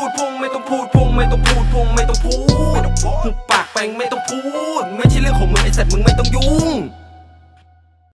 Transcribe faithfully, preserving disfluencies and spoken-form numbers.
ดพุงไม่ต้องพูดพุงไม่ต้องพูดพุงไม่ต้องพูดหุบปาก